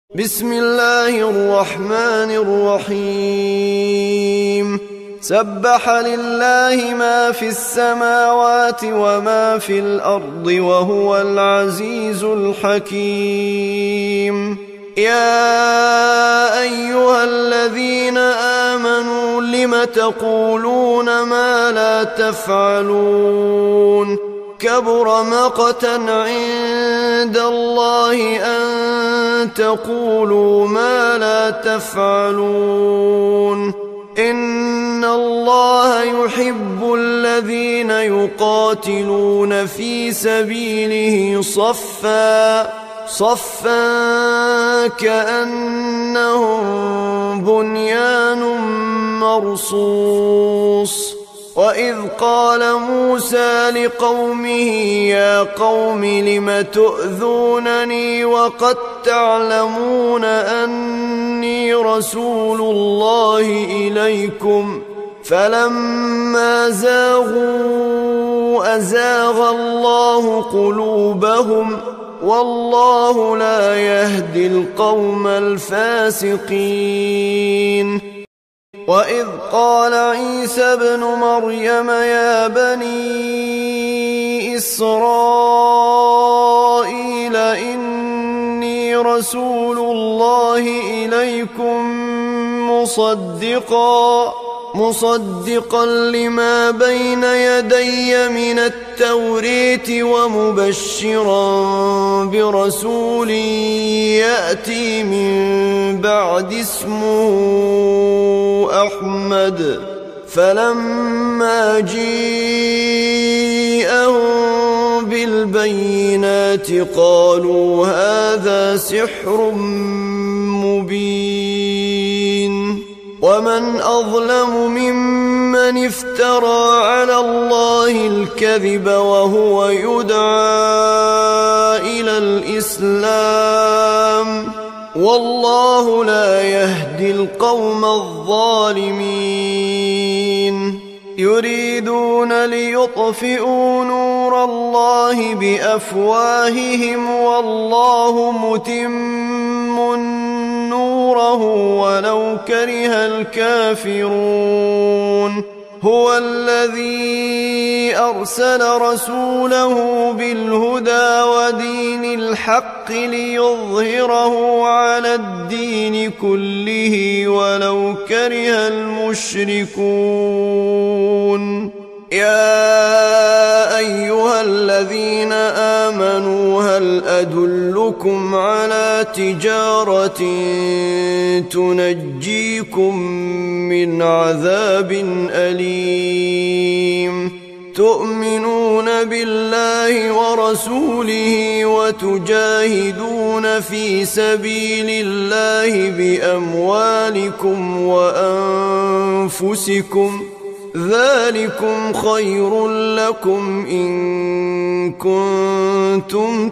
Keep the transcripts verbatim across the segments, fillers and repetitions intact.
بسم الله الرحمن الرحيم سبح لله ما في السماوات وما في الأرض وهو العزيز الحكيم يا أيها الذين آمنوا لم تقولون ما لا تفعلون كبر مقتا عند الله أن تقولوا ما لا تفعلون إن الله يحب الذين يقاتلون في سبيله صفا صفا كأنهم بنيان مرصوص وإذ قال موسى لقومه يا قوم لم تؤذونني وقد تعلمون أني رسول الله إليكم فلما زاغوا أزاغ الله قلوبهم والله لا يهدي القوم الفاسقين وإذ قال عيسى ابن مريم يا بني إسرائيل إني رسول الله إليكم مصدقا مصدقا لما بين يدي من التوراة ومبشرا برسول يأتي من بعد اسمه أحمد فلما جيءهم بالبينات قالوا هذا سحر مبين ومن أظلم ممن افترى على الله الكذب وهو يدعى إلى الإسلام والله لا يهدي القوم الظالمين يريدون ليطفئوا نور الله بأفواههم والله متم نوره ولو كره الكافرون هو الذي أرسل رسوله بالهدى ودين الحق ليظهره على الدين كله ولو كره المشركون يا أيها الذين آمنوا هل أدلكم على تجارة تنجيكم من عذاب أليم تؤمنون بالله ورسوله وتجاهدون في سبيل الله بأموالكم وأنفسكم ذلكم خير لكم إن كنتم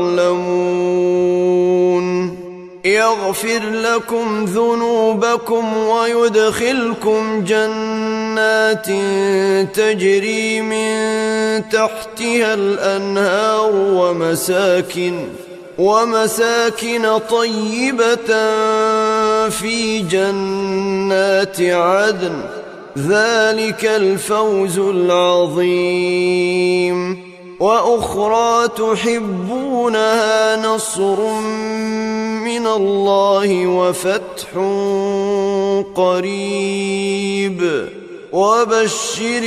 تعلمون يغفر لكم ذنوبكم ويدخلكم جنات تجري من تحتها الأنهار ومساكن ومساكن طيبة في جنات عدن ذلك الفوز العظيم وأخرى تحبونها نصر من الله وفتح قريب وبشر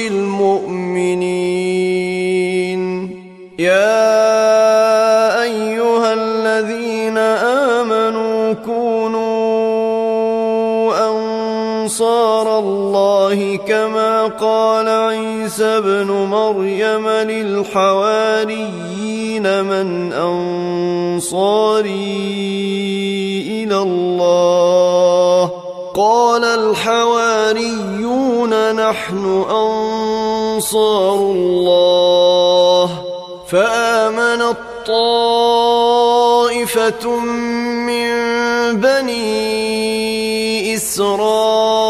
المؤمنين يا أيها الذين آمنوا كونوا أنصار الله كما قال عيسى ابن مريم للحواريين من أنصاري إلى الله قال الحواريون نحن أنصار الله فآمنت طائفة من بني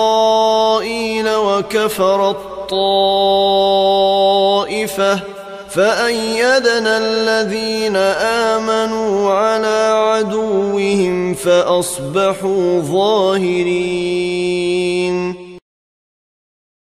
إسرائيل وكفرت طائفة فأيدنا الذين آمنوا على عدوهم فأصبحوا ظاهرين.